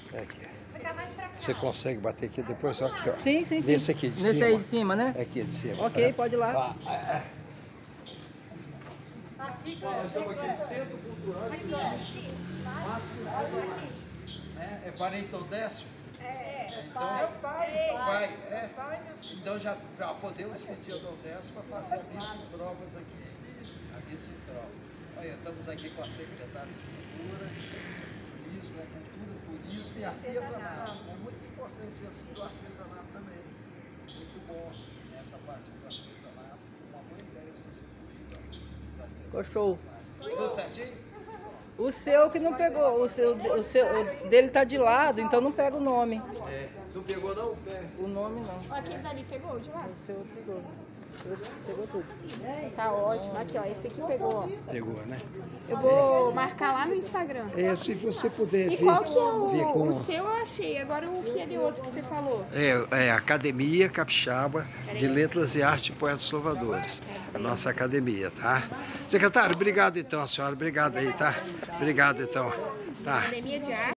Aqui. Você consegue bater aqui depois? Aqui, ó. Sim. Nesse aqui de cima. Nesse aí de cima, né? Aqui de cima. Ok, pode ir lá. Nós estamos aqui, Centro Cultural e Turístico. É parente do Décio? Então, meu pai. Então já podemos pedir ao Décio para fazer a missa em provas aqui. A missa em prova. Olha, estamos aqui com a secretária de Cultura, Turismo, Turismo e Artesanato. É muito importante isso do artesanato também. Muito bom essa parte do artesanato. Foi uma boa ideia vocês incluírem os artesanatos. Ficou show. Tudo certinho? O seu que não pegou, o dele tá de lado, então não pega o nome. Não pegou não? O nome não. Ó, aquele dali pegou de lá? O seu pegou. Pegou tudo. Tá ótimo. Aqui, ó. Esse aqui pegou, ó. Pegou, né? Eu vou marcar lá no Instagram. Se você puder E ver. qual que é ver com... o seu eu achei. Agora o que é outro que você falou? É a Academia Capixaba de Letras e Arte e Poetas Salvadores. A nossa academia, tá? Secretário, obrigado então, senhora. Obrigado aí, tá? Obrigado então. Tá. Academia de Arte.